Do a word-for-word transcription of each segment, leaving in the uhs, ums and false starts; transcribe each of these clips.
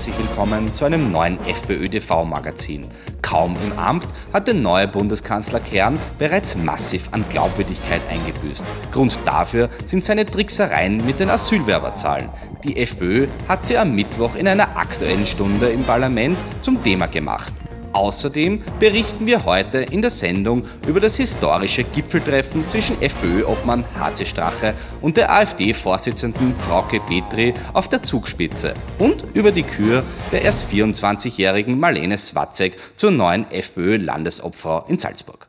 herzlich willkommen zu einem neuen FPÖ-T V-Magazin. Kaum im Amt hat der neue Bundeskanzler Kern bereits massiv an Glaubwürdigkeit eingebüßt. Grund dafür sind seine Tricksereien mit den Asylwerberzahlen. Die FPÖ hat sie am Mittwoch in einer Aktuellen Stunde im Parlament zum Thema gemacht. Außerdem berichten wir heute in der Sendung über das historische Gipfeltreffen zwischen FPÖ-Obmann H C Strache und der AfD-Vorsitzenden Frauke Petry auf der Zugspitze und über die Kür der erst vierundzwanzigjährigen Marlene Swatzek zur neuen FPÖ-Landesobfrau in Salzburg.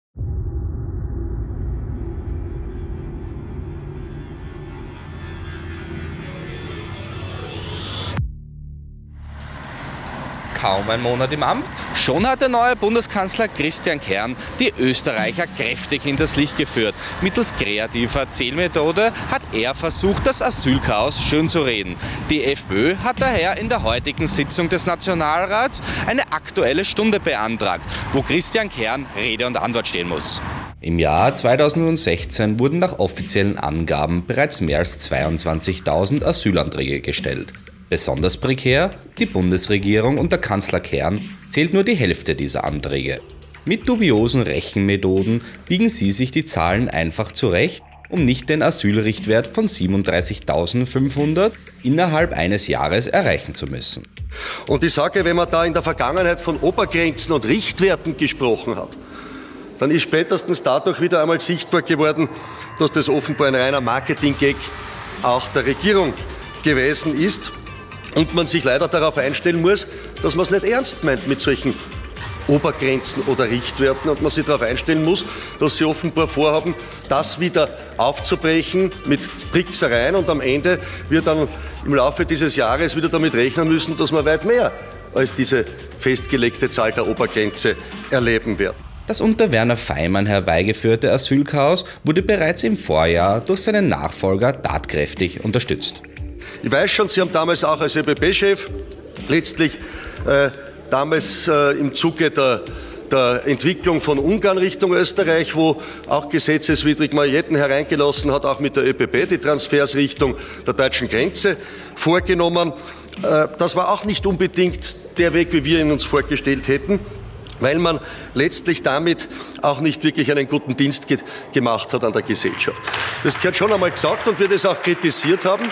Kaum ein Monat im Amt, schon hat der neue Bundeskanzler Christian Kern die Österreicher kräftig hinters Licht geführt. Mittels kreativer Zählmethode hat er versucht, das Asylchaos schön zu reden. Die FPÖ hat daher in der heutigen Sitzung des Nationalrats eine Aktuelle Stunde beantragt, wo Christian Kern Rede und Antwort stehen muss. Im Jahr zweitausendsechzehn wurden nach offiziellen Angaben bereits mehr als zweiundzwanzigtausend Asylanträge gestellt. Besonders prekär, die Bundesregierung unter Kanzler Kern zählt nur die Hälfte dieser Anträge. Mit dubiosen Rechenmethoden biegen sie sich die Zahlen einfach zurecht, um nicht den Asylrichtwert von siebenunddreißigtausendfünfhundert innerhalb eines Jahres erreichen zu müssen. Und ich sage, wenn man da in der Vergangenheit von Obergrenzen und Richtwerten gesprochen hat, dann ist spätestens dadurch wieder einmal sichtbar geworden, dass das offenbar ein reiner Marketing-Gag auch der Regierung gewesen ist. Und man sich leider darauf einstellen muss, dass man es nicht ernst meint mit solchen Obergrenzen oder Richtwerten und man sich darauf einstellen muss, dass sie offenbar vorhaben, das wieder aufzubrechen mit Tricksereien und am Ende wir dann im Laufe dieses Jahres wieder damit rechnen müssen, dass wir weit mehr als diese festgelegte Zahl der Obergrenze erleben werden. Das unter Werner Faymann herbeigeführte Asylchaos wurde bereits im Vorjahr durch seinen Nachfolger tatkräftig unterstützt. Ich weiß schon, Sie haben damals auch als ÖBB-Chef letztlich äh, damals äh, im Zuge der, der Entwicklung von Ungarn Richtung Österreich, wo auch gesetzeswidrig Majetten hereingelassen hat, auch mit der ÖBB die Transfers Richtung der deutschen Grenze vorgenommen. Äh, das war auch nicht unbedingt der Weg, wie wir ihn uns vorgestellt hätten, weil man letztlich damit auch nicht wirklich einen guten Dienst ge gemacht hat an der Gesellschaft. Das gehört schon einmal gesagt und wir das auch kritisiert haben,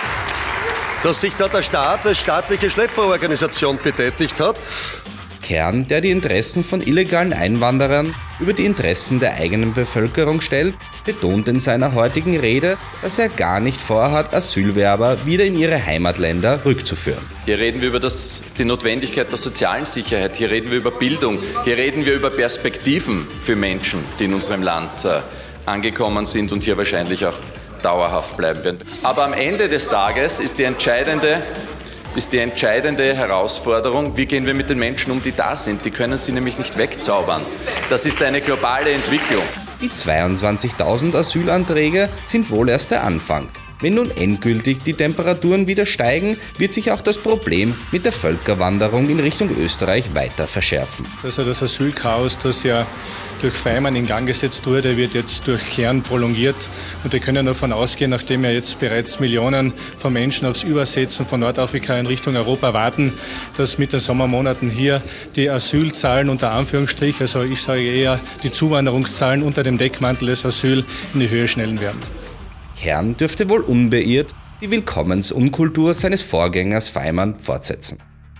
dass sich da der Staat als staatliche Schlepperorganisation betätigt hat. Kern, der die Interessen von illegalen Einwanderern über die Interessen der eigenen Bevölkerung stellt, betont in seiner heutigen Rede, dass er gar nicht vorhat, Asylwerber wieder in ihre Heimatländer rückzuführen. Hier reden wir über das, die Notwendigkeit der sozialen Sicherheit, hier reden wir über Bildung, hier reden wir über Perspektiven für Menschen, die in unserem Land äh, angekommen sind und hier wahrscheinlich auch dauerhaft bleiben werden. Aber am Ende des Tages ist die entscheidende, ist die entscheidende Herausforderung, wie gehen wir mit den Menschen um, die da sind. Die können sie nämlich nicht wegzaubern. Das ist eine globale Entwicklung. Die zweiundzwanzigtausend Asylanträge sind wohl erst der Anfang. Wenn nun endgültig die Temperaturen wieder steigen, wird sich auch das Problem mit der Völkerwanderung in Richtung Österreich weiter verschärfen. Also das Asylchaos, das ja durch Faymann in Gang gesetzt wurde, wird jetzt durch Kern prolongiert. Und wir können davon ausgehen, nachdem ja jetzt bereits Millionen von Menschen aufs Übersetzen von Nordafrika in Richtung Europa warten, dass mit den Sommermonaten hier die Asylzahlen unter Anführungsstrich, also ich sage eher die Zuwanderungszahlen unter dem Deckmantel des Asyl in die Höhe schnellen werden. Kern dürfte wohl unbeirrt die Willkommensunkultur seines Vorgängers Faymann fortsetzen.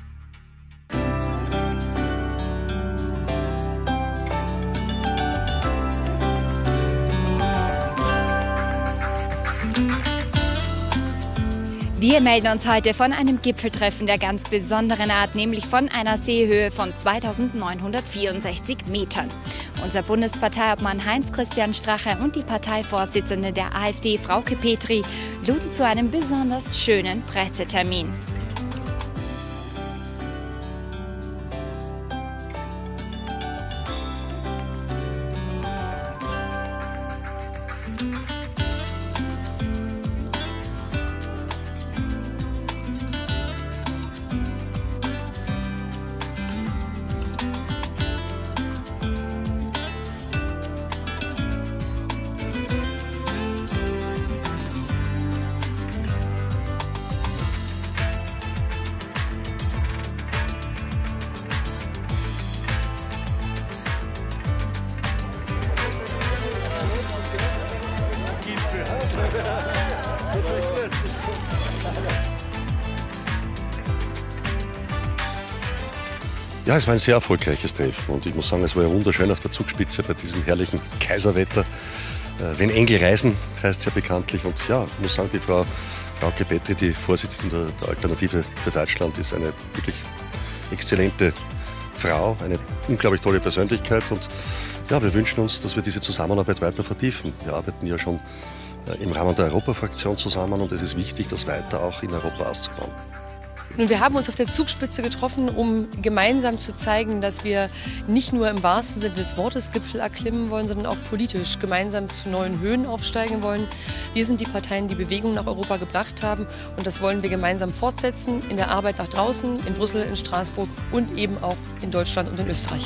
Wir melden uns heute von einem Gipfeltreffen der ganz besonderen Art, nämlich von einer Seehöhe von zweitausendneunhundertvierundsechzig Metern. Unser Bundesparteiobmann Heinz-Christian Strache und die Parteivorsitzende der AfD, Frauke Petry, luden zu einem besonders schönen Pressetermin. Ja, es war ein sehr erfolgreiches Treffen und ich muss sagen, es war ja wunderschön auf der Zugspitze bei diesem herrlichen Kaiserwetter. Wenn Engel reisen, heißt es ja bekanntlich. Und ja, ich muss sagen, die Frau Frauke Petri, die Vorsitzende der Alternative für Deutschland, ist eine wirklich exzellente Frau, eine unglaublich tolle Persönlichkeit. Und ja, wir wünschen uns, dass wir diese Zusammenarbeit weiter vertiefen. Wir arbeiten ja schon im Rahmen der Europafraktion zusammen und es ist wichtig, das weiter auch in Europa auszubauen. Nun, wir haben uns auf der Zugspitze getroffen, um gemeinsam zu zeigen, dass wir nicht nur im wahrsten Sinne des Wortes Gipfel erklimmen wollen, sondern auch politisch gemeinsam zu neuen Höhen aufsteigen wollen. Wir sind die Parteien, die Bewegung nach Europa gebracht haben und das wollen wir gemeinsam fortsetzen in der Arbeit nach draußen, in Brüssel, in Straßburg und eben auch in Deutschland und in Österreich.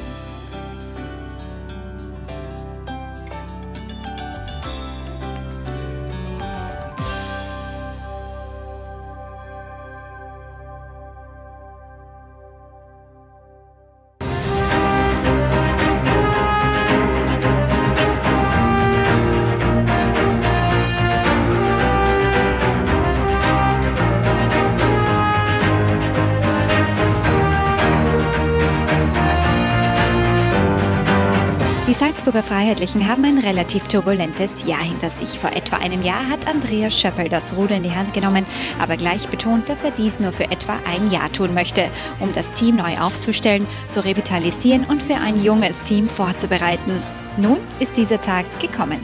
Die Salzburger Freiheitlichen haben ein relativ turbulentes Jahr hinter sich. Vor etwa einem Jahr hat Andreas Schöppel das Ruder in die Hand genommen, aber gleich betont, dass er dies nur für etwa ein Jahr tun möchte, um das Team neu aufzustellen, zu revitalisieren und für ein junges Team vorzubereiten. Nun ist dieser Tag gekommen.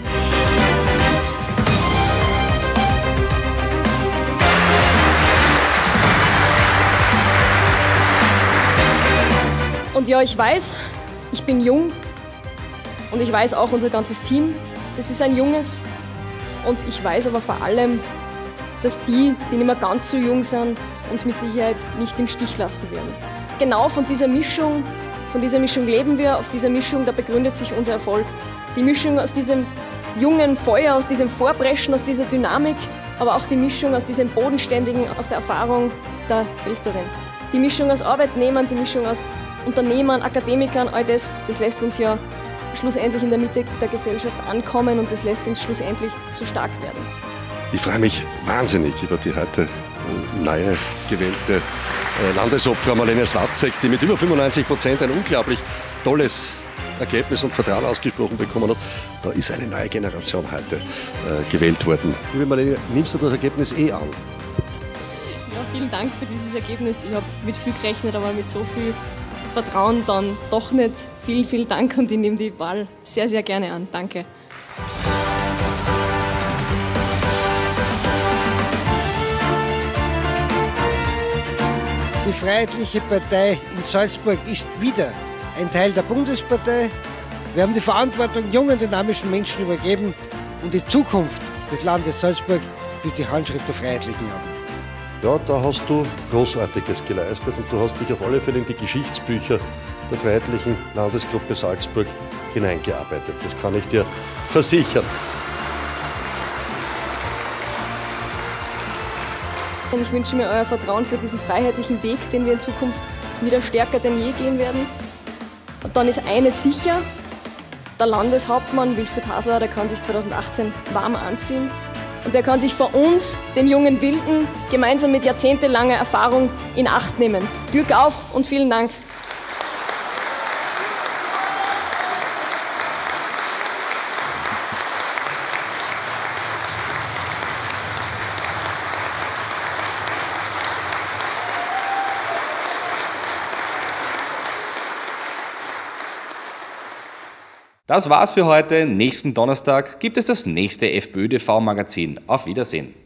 Und ja, ich weiß, ich bin jung. Und ich weiß auch, unser ganzes Team, das ist ein junges. Und ich weiß aber vor allem, dass die, die nicht mehr ganz so jung sind, uns mit Sicherheit nicht im Stich lassen werden. Genau von dieser Mischung, von dieser Mischung leben wir, auf dieser Mischung, da begründet sich unser Erfolg. Die Mischung aus diesem jungen Feuer, aus diesem Vorpreschen, aus dieser Dynamik, aber auch die Mischung aus diesem Bodenständigen, aus der Erfahrung der Älteren. Die Mischung aus Arbeitnehmern, die Mischung aus Unternehmern, Akademikern, all das, das lässt uns ja schlussendlich in der Mitte der Gesellschaft ankommen und das lässt uns schlussendlich so stark werden. Ich freue mich wahnsinnig über die heute neue gewählte Landesobfrau Marlene Swatzek, die mit über fünfundneunzig Prozent ein unglaublich tolles Ergebnis und Vertrauen ausgesprochen bekommen hat. Da ist eine neue Generation heute äh, gewählt worden. Liebe Marlene, nimmst du das Ergebnis eh an? Ja, vielen Dank für dieses Ergebnis. Ich habe mit viel gerechnet, aber mit so viel Vertrauen dann doch nicht. Vielen, vielen Dank und ich nehme die Wahl sehr, sehr gerne an. Danke. Die Freiheitliche Partei in Salzburg ist wieder ein Teil der Bundespartei. Wir haben die Verantwortung jungen, dynamischen Menschen übergeben und die Zukunft des Landes Salzburg wird die Handschrift der Freiheitlichen haben. Ja, da hast du Großartiges geleistet und du hast dich auf alle Fälle in die Geschichtsbücher der Freiheitlichen Landesgruppe Salzburg hineingearbeitet. Das kann ich dir versichern. Ich wünsche mir euer Vertrauen für diesen freiheitlichen Weg, den wir in Zukunft wieder stärker denn je gehen werden. Und dann ist eines sicher, der Landeshauptmann Wilfried Hasler, der kann sich zweitausendachtzehn warm anziehen. Und er kann sich vor uns, den jungen Wilden, gemeinsam mit jahrzehntelanger Erfahrung in Acht nehmen. Glück auf und vielen Dank. Das war's für heute. Nächsten Donnerstag gibt es das nächste FPÖ T V-Magazin. Auf Wiedersehen.